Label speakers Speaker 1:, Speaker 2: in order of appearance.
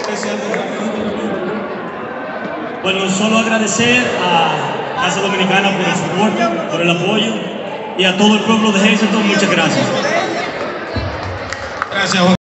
Speaker 1: Bueno, solo agradecer a Casa Dominicana por el soporte, por el apoyo y a todo el pueblo de Hazleton, muchas gracias.
Speaker 2: Gracias, Juan.